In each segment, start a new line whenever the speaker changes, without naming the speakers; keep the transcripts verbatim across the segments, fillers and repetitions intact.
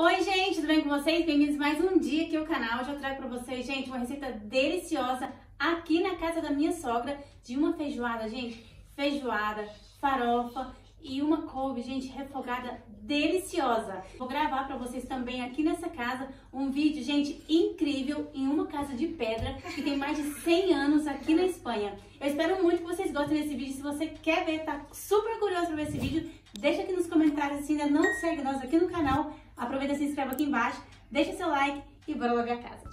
Oi gente, tudo bem com vocês? Bem-vindos mais um dia aqui ao canal. Hoje eu trago pra vocês, gente, uma receita deliciosa aqui na casa da minha sogra de uma feijoada, gente. Feijoada, farofa e uma couve, gente, refogada deliciosa. Vou gravar pra vocês também aqui nessa casa um vídeo, gente, incrível em uma casa de pedra que tem mais de cem anos aqui na Espanha. Eu espero muito que vocês gostem desse vídeo. Se você quer ver, tá super curioso pra ver esse vídeo, deixa aqui nos comentários. Se ainda não segue nós aqui no canal, aproveita e se inscreve aqui embaixo, deixa seu like e bora lá ver a casa.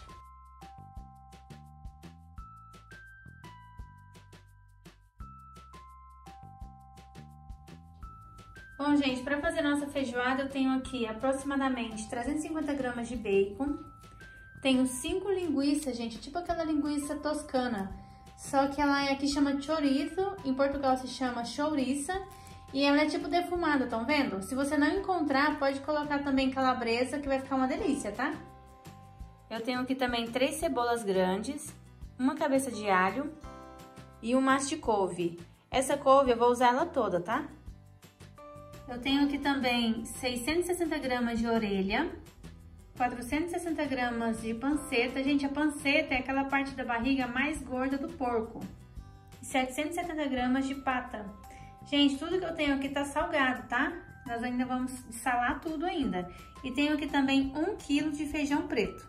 Bom, gente, para fazer nossa feijoada eu tenho aqui aproximadamente trezentos e cinquenta gramas de bacon, tenho cinco linguiças, gente, tipo aquela linguiça toscana, só que ela aqui chama chorizo, em Portugal se chama chouriça, e ela é tipo defumada, estão vendo? Se você não encontrar, pode colocar também calabresa, que vai ficar uma delícia, tá? Eu tenho aqui também três cebolas grandes, uma cabeça de alho e um maço de couve. Essa couve eu vou usar ela toda, tá? Eu tenho aqui também seiscentos e sessenta gramas de orelha, quatrocentos e sessenta gramas de panceta. Gente, a panceta é aquela parte da barriga mais gorda do porco. E setecentos e setenta gramas de pata. Gente, tudo que eu tenho aqui tá salgado, tá? Nós ainda vamos salar tudo ainda. E tenho aqui também um quilo de feijão preto.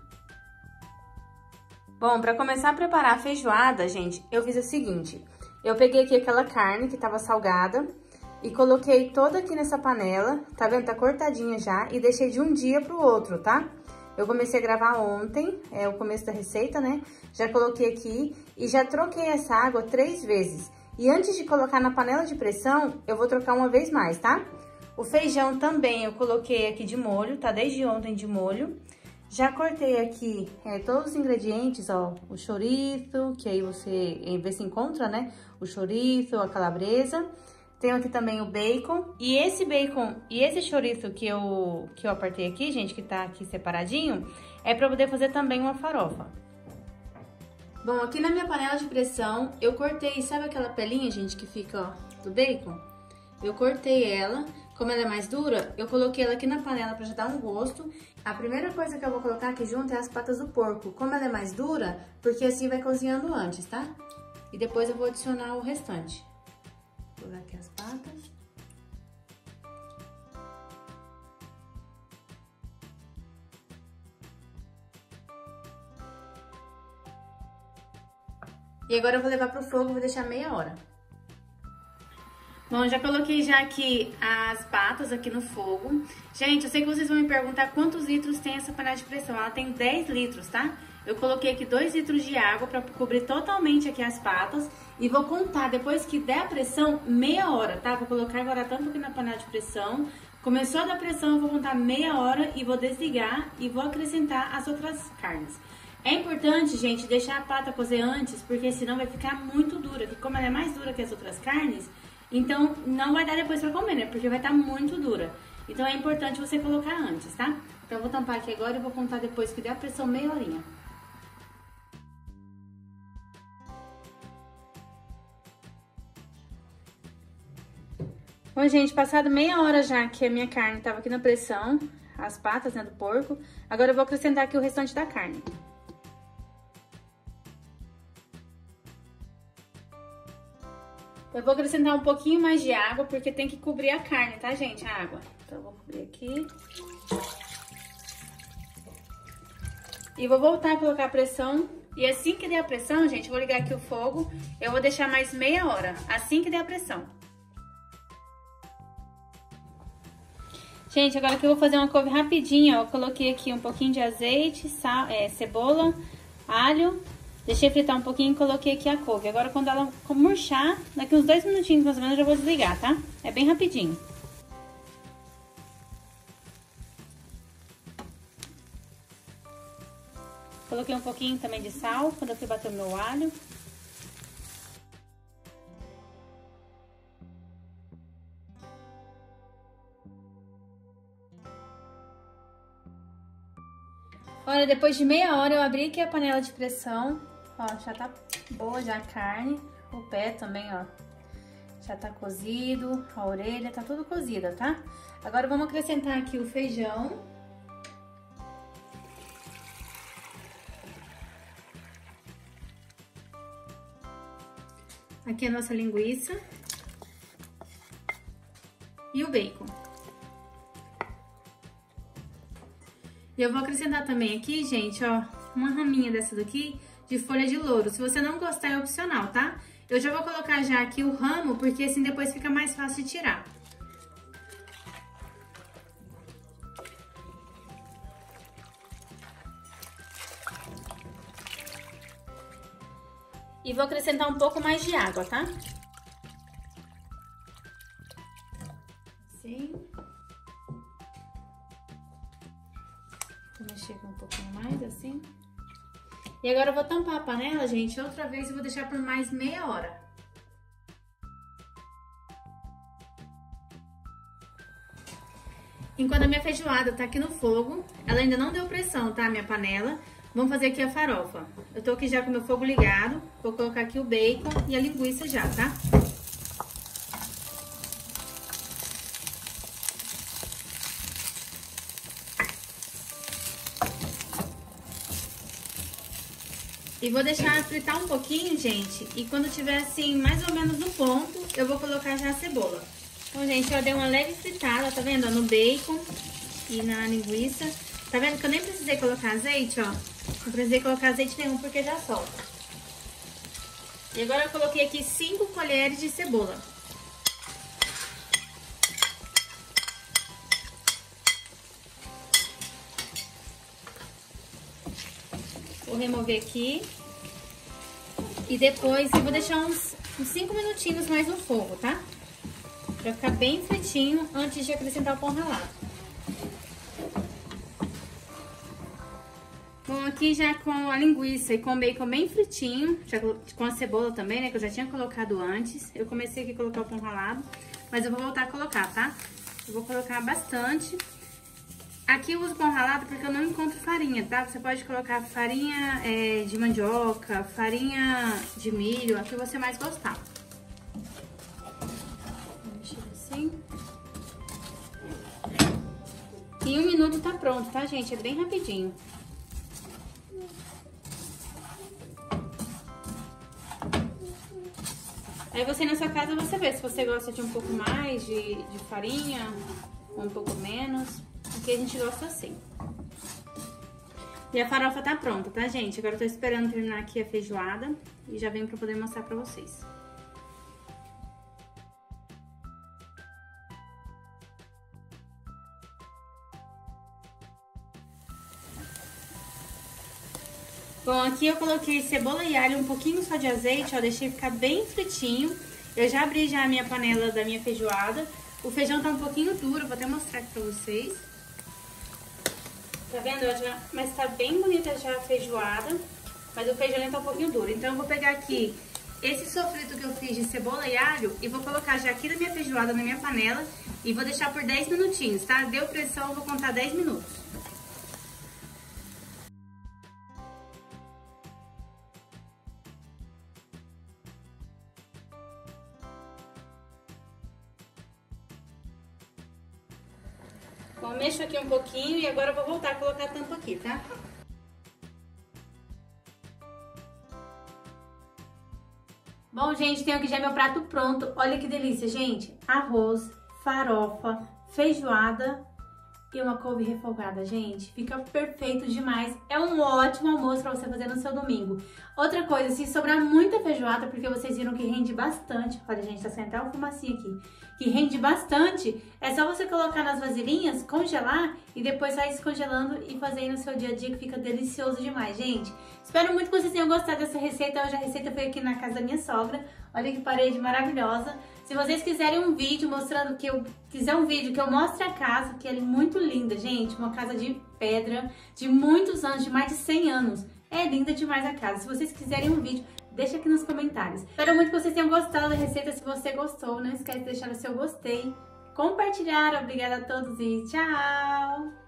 Bom, para começar a preparar a feijoada, gente, eu fiz o seguinte. Eu peguei aqui aquela carne que tava salgada e coloquei toda aqui nessa panela, tá vendo? Tá cortadinha já e deixei de um dia pro outro, tá? Eu comecei a gravar ontem, é o começo da receita, né? Já coloquei aqui e já troquei essa água três vezes. E antes de colocar na panela de pressão, eu vou trocar uma vez mais, tá? O feijão também eu coloquei aqui de molho, tá? Desde ontem de molho. Já cortei aqui é, todos os ingredientes, ó. O chouriço, que aí você vê se encontra, né? O chouriço, a calabresa. Tenho aqui também o bacon. E esse bacon e esse chouriço que eu, que eu apertei aqui, gente, que tá aqui separadinho, é pra poder fazer também uma farofa. Bom, aqui na minha panela de pressão, eu cortei, sabe aquela pelinha, gente, que fica, ó, do bacon? Eu cortei ela, como ela é mais dura, eu coloquei ela aqui na panela pra já dar um gosto. A primeira coisa que eu vou colocar aqui junto é as patas do porco, como ela é mais dura, porque assim vai cozinhando antes, tá? E depois eu vou adicionar o restante. Vou colocar aqui as patas. E agora eu vou levar pro fogo, vou deixar meia hora. Bom, já coloquei já aqui as patas aqui no fogo. Gente, eu sei que vocês vão me perguntar quantos litros tem essa panela de pressão. Ela tem dez litros, tá? Eu coloquei aqui dois litros de água pra cobrir totalmente aqui as patas. E vou contar, depois que der a pressão, meia hora, tá? Vou colocar agora tanto aqui na panela de pressão. Começou a dar pressão, eu vou contar meia hora e vou desligar e vou acrescentar as outras carnes. É importante, gente, deixar a pata cozer antes, porque senão vai ficar muito dura. Porque como ela é mais dura que as outras carnes, então não vai dar depois pra comer, né? Porque vai estar muito dura. Então é importante você colocar antes, tá? Então eu vou tampar aqui agora e vou contar depois que der a pressão meia horinha. Bom, gente, passado meia hora já que a minha carne tava aqui na pressão, as patas, né, do porco, agora eu vou acrescentar aqui o restante da carne. Eu vou acrescentar um pouquinho mais de água, porque tem que cobrir a carne, tá, gente? A água. Então, eu vou cobrir aqui. E vou voltar a colocar a pressão. E assim que der a pressão, gente, eu vou ligar aqui o fogo. Eu vou deixar mais meia hora, assim que der a pressão. Gente, agora que eu vou fazer uma couve rapidinha, ó. Eu coloquei aqui um pouquinho de azeite, sal, é, cebola, alho. Deixei fritar um pouquinho e coloquei aqui a couve. Agora, quando ela murchar, daqui uns dois minutinhos mais ou menos, eu já vou desligar, tá? É bem rapidinho. Coloquei um pouquinho também de sal, quando eu fui bater o meu alho. Olha, depois de meia hora eu abri aqui a panela de pressão. Ó, já tá boa já a carne. O pé também, ó. Já tá cozido, a orelha tá tudo cozida, tá? Agora vamos acrescentar aqui o feijão. Aqui a nossa linguiça. E o bacon. E eu vou acrescentar também aqui, gente, ó, uma raminha dessa daqui de folha de louro. Se você não gostar, é opcional, tá? Eu já vou colocar já aqui o ramo, porque assim depois fica mais fácil de tirar. E vou acrescentar um pouco mais de água, tá? Assim. Vou mexer aqui um pouquinho mais, assim. E agora eu vou tampar a panela, gente, outra vez e vou deixar por mais meia hora. Enquanto a minha feijoada tá aqui no fogo, ela ainda não deu pressão, tá, a minha panela. Vamos fazer aqui a farofa. Eu tô aqui já com o meu fogo ligado, vou colocar aqui o bacon e a linguiça já, tá? E vou deixar fritar um pouquinho, gente, e quando tiver assim, mais ou menos no ponto, eu vou colocar já a cebola. Então, gente, eu dei uma leve fritada, tá vendo? No bacon e na linguiça. Tá vendo que eu nem precisei colocar azeite, ó? Não precisei colocar azeite nenhum porque já solta. E agora eu coloquei aqui cinco colheres de cebola. Vou remover aqui. E depois eu vou deixar uns cinco minutinhos mais no fogo, tá? Pra ficar bem fritinho antes de acrescentar o pão ralado. Bom, aqui já com a linguiça e com o bacon bem fritinho, já com a cebola também, né, que eu já tinha colocado antes. Eu comecei aqui a colocar o pão ralado, mas eu vou voltar a colocar, tá? Eu vou colocar bastante. Aqui eu uso pão ralado porque eu não encontro farinha, tá? Você pode colocar farinha é, de mandioca, farinha de milho, a que você mais gostar. Vou mexer assim. Em um minuto tá pronto, tá, gente? É bem rapidinho. Aí você na sua casa você vê se você gosta de um pouco mais de, de farinha ou um pouco menos. Aqui a gente gosta assim. E a farofa tá pronta, tá, gente? Agora eu tô esperando terminar aqui a feijoada e já venho pra poder mostrar pra vocês. Bom, aqui eu coloquei cebola e alho, um pouquinho só de azeite, ó, deixei ficar bem fritinho. Eu já abri já a minha panela da minha feijoada. O feijão tá um pouquinho duro, vou até mostrar aqui pra vocês. Tá vendo? Já, mas tá bem bonita já a feijoada, mas o feijão tá um pouquinho duro. Então eu vou pegar aqui esse sofrito que eu fiz de cebola e alho e vou colocar já aqui na minha feijoada, na minha panela, e vou deixar por dez minutinhos, tá? Deu pressão, eu vou contar dez minutos. Bom, mexo aqui um pouquinho e agora eu vou voltar a colocar a tampa aqui, tá? Bom, gente, tenho aqui já meu prato pronto. Olha que delícia, gente. Arroz, farofa, feijoada e uma couve refogada, gente. Fica perfeito demais. É um ótimo almoço pra você fazer no seu domingo. Outra coisa, se sobrar muita feijoada, porque vocês viram que rende bastante. Olha, gente, tá saindo até uma fumacinha aqui. Que rende bastante. É só você colocar nas vasilhinhas, congelar e depois vai descongelando e fazer aí no seu dia a dia, que fica delicioso demais, gente. Espero muito que vocês tenham gostado dessa receita. Hoje a receita foi aqui na casa da minha sogra. Olha que parede maravilhosa. Se vocês quiserem um vídeo mostrando que eu... Quiser um vídeo que eu mostre a casa, que ela é muito linda, gente. Uma casa de pedra, de muitos anos, de mais de cem anos. É linda demais a casa. Se vocês quiserem um vídeo, deixa aqui nos comentários. Espero muito que vocês tenham gostado da receita. Se você gostou, não esquece de deixar o seu gostei, compartilhar. Obrigada a todos e tchau!